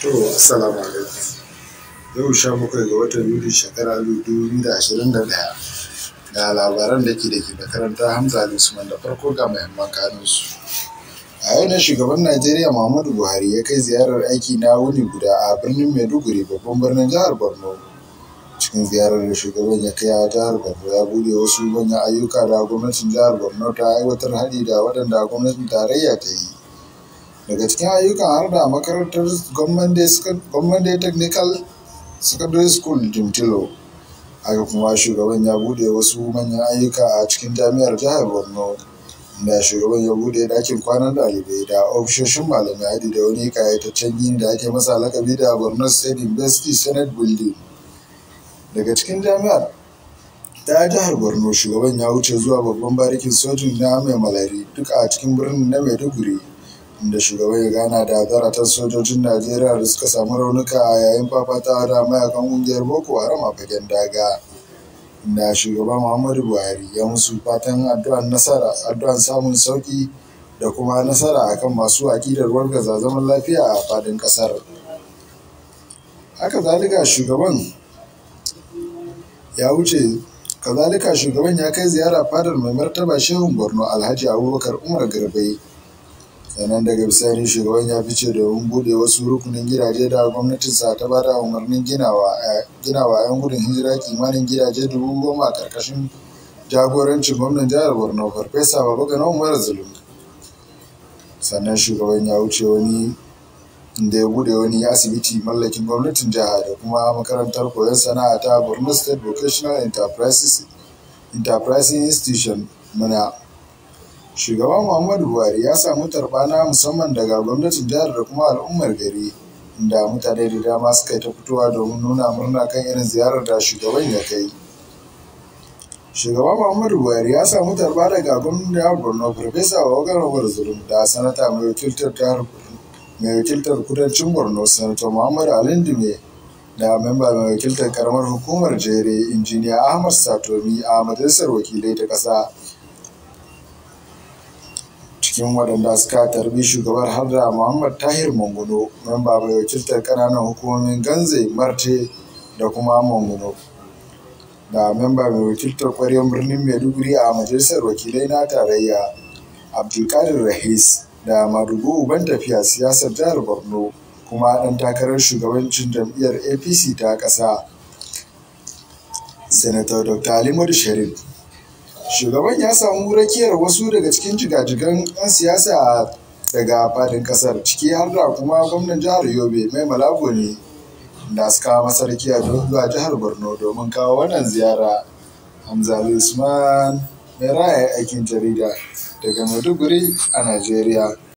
To, assalamu alaikum. Yau 17 ga watan Yuli shekara 2021 ga labaran da ke da karanta Hamza Ali Usman da farko ga muhimman kanunsu. A yau ne shugaban Najeriya Muhammadu Buhari ya kai ziyarar aiki na wuni guda a birnin Maiduguri, babban birnin jihar Borno. Cikin ziyarar da shugaban ya kai a jihar Borno ya bude wasu manyan ayyuka da gwamnatin jihar Borno ta aiwatar haɗi da waɗanda gwamnatin tarayya ta yi. Daga cikin ayyukan har da makarantar Gwamnati Technical Secondary School Jimtilo. Haka kuma shugaban ya bude wasu manyan ayyuka a cikin jami'ar jihar Borno, inda shugaban ya bude ɗakin kwanan ɗalibai da ofishoshin malamai haɗi da wani kayataccen gini da ake masa lakabi da Borno State University Senate Building. Daga cikin jami'ar ta jihar Borno, shugaban ya wuce zuwa babban barikin sojin na Mai Malari duk a cikin birnin na Maiduguri, inda shugaban ya gana da zaratan sojojin Najeriya da suka samu raunuka a yayin fafatawa da mayakan ƙungiyar Boko Haram a fagen daga, inda shugaba Muhammadu Buhari ya musu fatan addu'an samun sauki da kuma nasara akan masu aƙidar wargaza zaman lafiya a faɗin ƙasar. Kazalika shugaban ya kai ziyara fadar mai martaba Shehun Borno Alhaji Abubakar Umar Garbai. Sannan daga bisani shugaban ya fice domin bude wasu rukunin gidaje da gwamnatinsa ta bada umarnin ginawa 'yan gudun hijira kimanin gidaje 10,000 a karkashin jagorancin gwamnan jihar Borno Farfesa Babagana Umar Zulum. Sannan shugaban ya wuce inda ya bude wani asibiti mallakin gwamnatin jiha da kuma makarantar koyon sana'a ta Borno State Vocational Enterprising Institution Muna. Shugaban Muhammadu Buhari ya samu tarba na musamman daga gwamnatin jihar da kuma al'ummar gari, inda mutane da dama suka yi ta fitowa domin nuna murna kan irin ziyarar da shugaban ya kai. Shugaban Muhammadu Buhari ya samu tarba daga gwamnatin jihar Borno Farfesa Babagana Umar Zulum da sanata mai wakiltar kudancin Borno Sanata Muhammad Alindime da memba mai wakiltar karamar hukumar Jere Injiniya Ahmad Satomi a majalisar wakilai ta ƙasa. Cikin waɗanda suka tarbi shugabar har da Muhammad Tahir Manguno, memba mai wakiltar ƙananan hukumomin Ganze, Marte da kuma Manguno, da memba mai wakiltar ƙwaryar birnin Maiduguri a majalisar wakilai na tarayya Abdulkadir Rahis, da Madugu Uban tafiya siyasar jihar Borno kuma ɗan takarar shugabancin jam'iyyar APC ta ƙasa Senator Dr. Alimadu Sharif. Shugaban ya samu rakiyar wasu daga cikin jigajigan 'yan siyasa daga fadin ƙasar, ciki har da kuma gwamnan jihar Yobe Mai Malabu ne, da suka masa rakiya zuwa jihar Borno domin kawo wannan ziyara. Hamza Ali Usman, mai raya aikin jarida daga Maiduguri a Najeriya.